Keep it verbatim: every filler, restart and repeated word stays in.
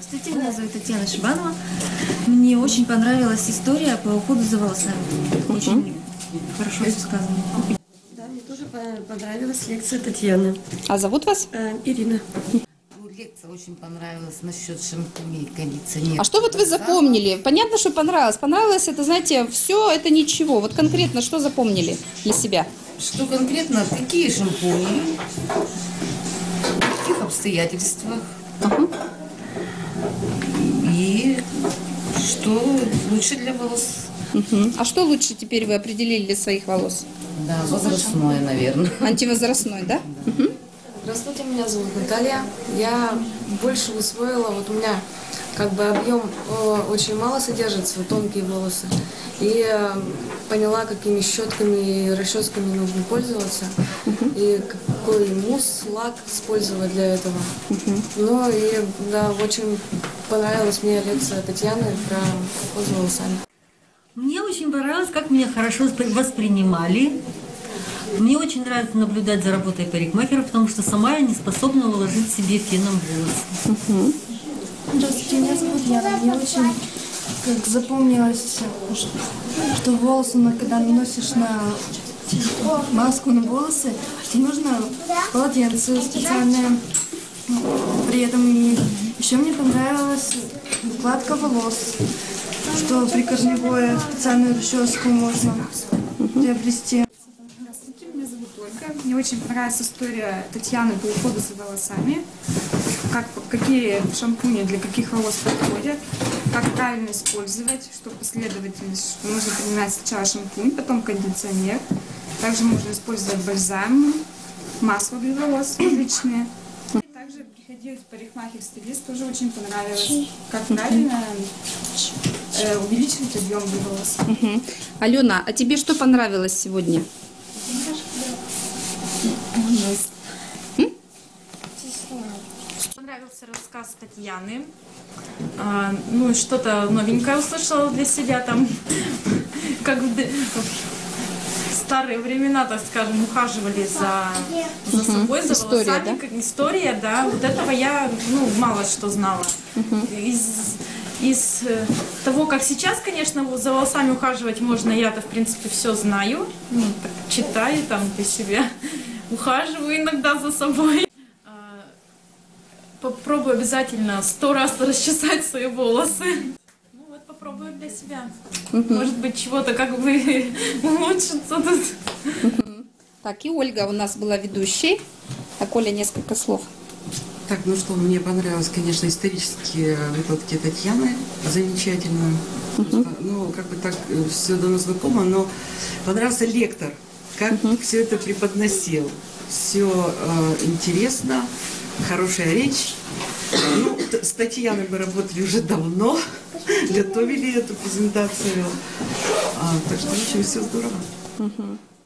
Здравствуйте, меня зовут Татьяна Шибанова. Мне очень понравилась история по уходу за волосами. Очень хорошо все сказано. Да, мне тоже понравилась лекция Татьяны. А зовут вас? Э, Ирина. Лекция очень понравилась насчет шампуней и кондиционеров. А что вот вы запомнили? Понятно, что понравилось. Понравилось это, знаете, все это ничего. Вот конкретно что запомнили для себя? Что конкретно, какие шампуни, в каких обстоятельствах, Ага. и что лучше для волос. Угу. А что лучше теперь вы определили для своих волос? Да, возрастное, наверное. Антивозрастной, да? Угу. Здравствуйте, меня зовут Наталья. Я больше усвоила, вот у меня как бы объем э, очень мало содержится, тонкие волосы. И э, поняла, какими щетками и расческами нужно пользоваться. Uh-huh. И какой мусс, лак использовать для этого. Uh-huh. Ну и да, очень понравилась мне лекция Татьяны про уход за волосами. Мне очень понравилось, как меня хорошо воспринимали. Мне очень нравится наблюдать за работой парикмахера, потому что сама я не способна уложить себе феном волосы. Угу. Здравствуйте, меня зовут Яна. Мне очень как запомнилось, что волосы, когда наносишь на маску на волосы, что нужно полотенце специальное. При этом еще мне понравилась укладка волос, что при корневое специальную расческу можно приобрести. Меня зовут Ольга. Мне очень понравилась история Татьяны по уходу за волосами. Как, какие шампуни для каких волос подходят, как правильно использовать, что последовательность, что нужно принимать сначала шампунь, потом кондиционер. Также можно использовать бальзам, масло для волос различные. И также приходилось парикмахер-стилист, тоже очень понравилось, как правильно э, увеличивать объем для волос. Угу. Алена, а тебе что понравилось сегодня? Понравился рассказ Татьяны. А, ну, что-то новенькое услышала для себя там. Как в, в старые времена, так скажем, ухаживали за, за собой, за История, волосами. да? Как история, да. Вот этого я, ну, мало что знала. Из, из того, как сейчас, конечно, за волосами ухаживать можно, я-то, в принципе, все знаю. Ну, так, читаю там для себя. Ухаживаю иногда за собой. Попробую обязательно сто раз расчесать свои волосы. Ну вот попробую для себя. Uh-huh. Может быть, чего-то как бы улучшится тут. Uh-huh. Так, и Ольга у нас была ведущей. Так, Оля, несколько слов. Так, ну что, мне понравилось, конечно, исторические выкладки Татьяны. Замечательно. Uh-huh. Ну, как бы так все давно знакомо, но понравился лектор. Как uh-huh. все это преподносил. Все э, интересно. Хорошая речь. Ну, с Татьяной мы работали уже давно, готовили эту презентацию. А, так что, в общем, все здорово. Угу.